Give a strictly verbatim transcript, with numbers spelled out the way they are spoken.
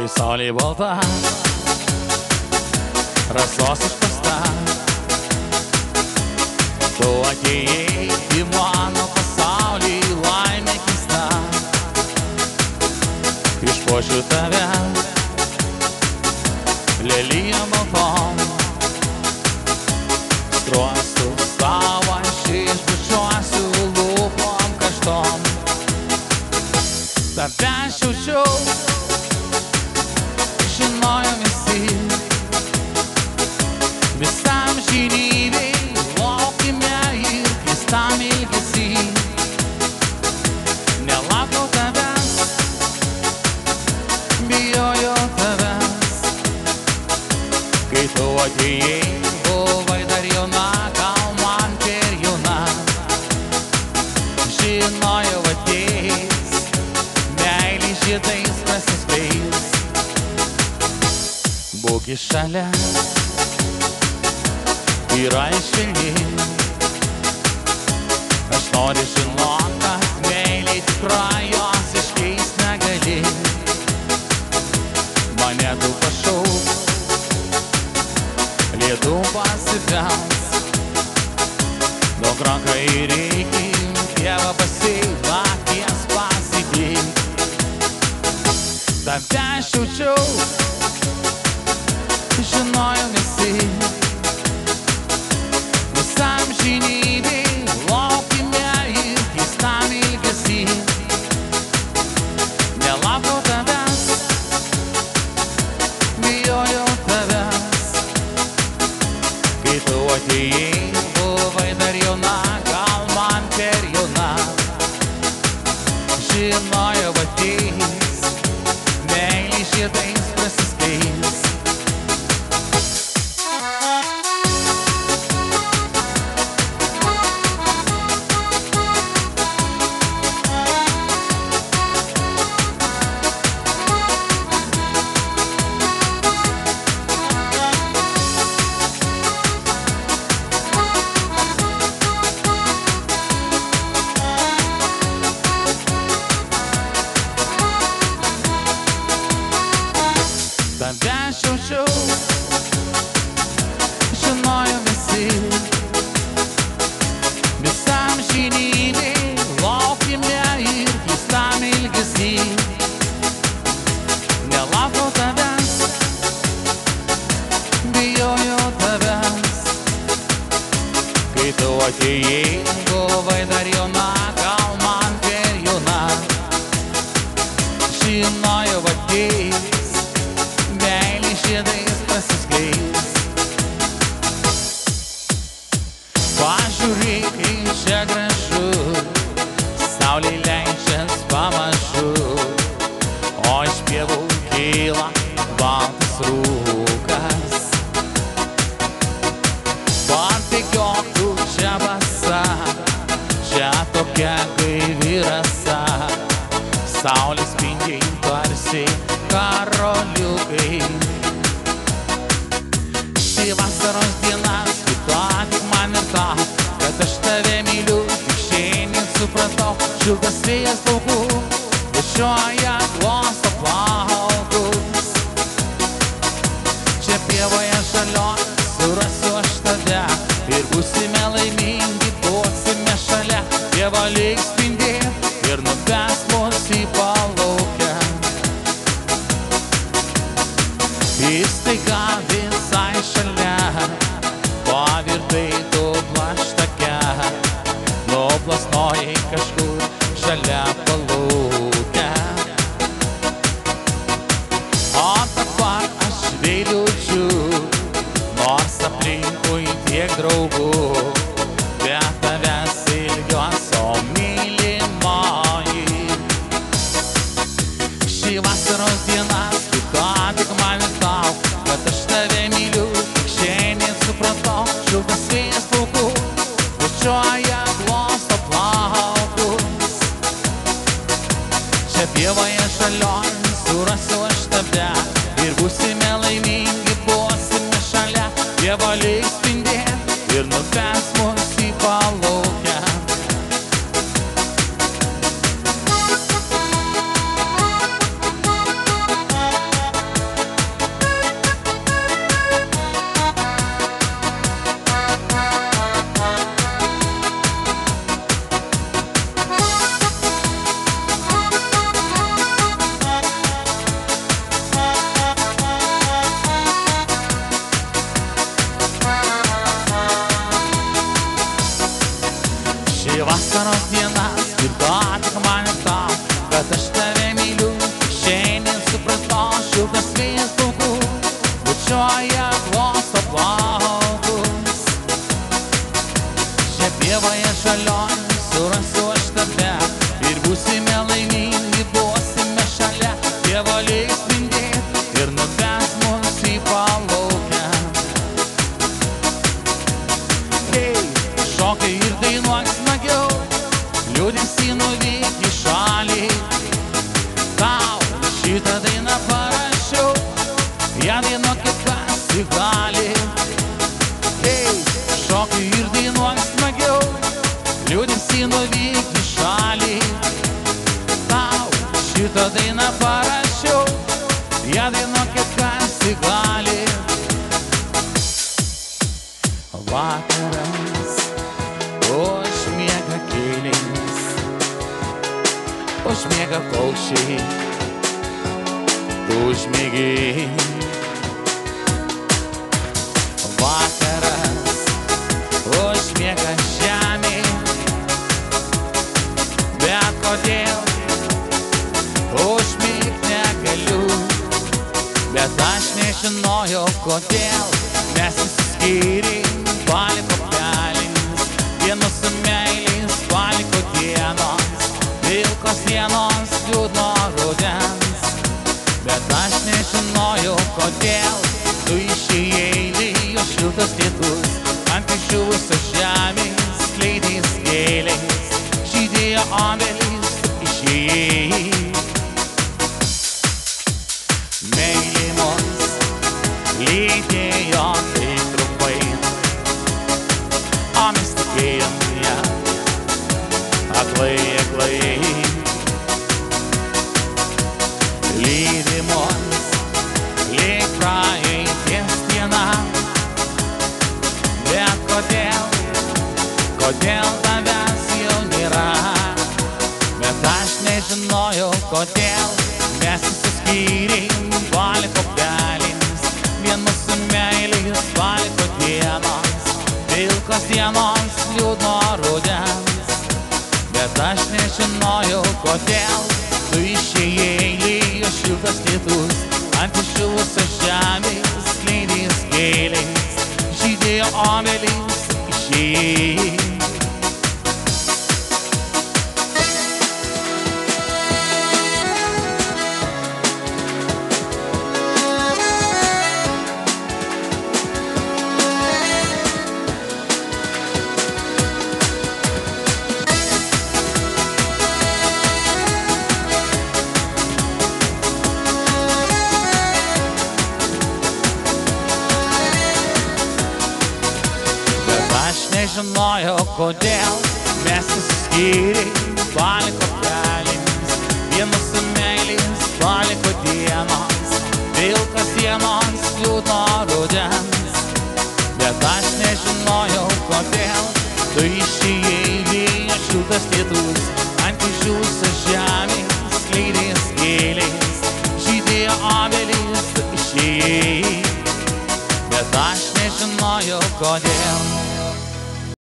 Kai saulė balta, rasos išpasta, tu atėjai į mano pasaulį, laimė keista. Išpuošiu tave lelijom baltom, skruostus tavo aš išbučiuosiu lūpom karštom. Tave aš jaučiau, žinojom visi, visam žinybei laukime ir keistam ilgesį. Nelaukau tavęs, bijojau tavęs, kai tu atėjai, buvai dar jauna, gal man per jauna. Žinojau ateis, meilė žiedais prasiskleis. Būki šalia, yra švelni, aš noriu žinot, kad meilė tikra jos iškeist negali. Mane tu pašauk, lietų pasibels, daug ranką įreiki, Dievą pasiek, nakties pasitik. Tave aš jaučiau, žinojom visi, visam žinybei laukime ir keistam ilgesį. Nelaukau tavęs, bijojau tavęs, kai tu atėjai, buvai dar jauna, gal man per jauna. Žinojau ateis, meilė žiedais prasiskleis. Tave aš jaučiau, žinojom visi, visam žinybei laukime ir keistam ilgesį. Nelaukau tavęs, bijojau tavęs, kai tu atėjai, buvai dar jauna, gal man per jauna. Žinojau ateis, meilė žiedais prasiskleis. Pažiūrėk, kaip čia gražu, saulė leidžias pamažu, o iš pievų kyla baltas rūkas. Pabėgiok tu čia basa, čia tokia gaivi rasa, saulė spindi tarsi karoliukai. Šį vasaros dienas, kito tik man ir tau, kad aš tave myliu, tik šiandien supratau. Šiltas vėjas laukų, važiuoja glosto plaukus. Čia pievoje žalioj, surasiu aš tave, ir būsime laimingi, būsime šalia. Dievo liks spindėt ir nuves mus į palaukę. Ir staiga visai šalia pavirtai tu plaštake, nuplasnojai kažkur šalia palaukę. O dabar aš veiliučiu, nors aplinkui tiek draugų, bet tavęs ilgiuos, o mylimoji. Šį vasaros dienas, kito tik man ir tau, kad aš tave myliu, tik šiandien supratau. Šiltas vėjas laukų, važiuoja glosto plaukus. Čia pievoje žalioj, surasiu aš tave, ir būsime laimingi, būsime šalia. Dievo liks spindėt ir nuves mus į palaukę. pradėjai spindėt ir nuves mus į palaukę. Hei, šokai ir dainuok smagiau, liūdesį nuvyk į šalį. Tau šitą dainą parašiau, ją dainuokit kas tik gali. Hei, šokai ir dainuok smagiau, liūdesį nuvyk į šalį. Tau šitą dainą parašiau, ją dainuokit kas tik gali. Vakaras užmiega kėlės, užmiega paukščiai, tu užmiegi. Vakaras užmiega žemė, bet kodėl užmigt negaliu. Bet aš nežinojau kodėl mes išsiskyrėm, paliko pelės, vienos meilės paliko dienos, pilkos dienos liūdno rudens. Bet aš nežinojau kodėl tu išėjai, lijo šiltas lietus, ant išdžiūvusios žemės skleidės gėlės, žydėjo obelys, tu išėjai. Meilė mus lydėjo taip trumpai, o mes tikėjom ją aklai, aklai. Lydi mus lyg praeities diena, bet kodėl, kodėl tavęs jau nėra. Bet aš nežinojau kodėl mes išsiskyrėm, paliko pelės, vien mūsų meilės paliko dienos, pilkos dienos liūdno rudens. Bet aš nežinojau kodėl tu išėjai, lijo šiltas lietus, ant išdžiūvusios žemės skleidės gėlės, žydėjo obelys, tu išėjai. Nežinojau kodėl mes išsiskyrėm, paliko pelės, vien mūsų meilės paliko dienos, pilkos dienos liūdno rudens. Bet aš nežinojau kodėl tu išėjai, lijo šiltas lietus, ant išdžiūvusios žemės skleidės gėlės, žydėjo obelys, tu išėjai. Bet aš nežinojau kodėl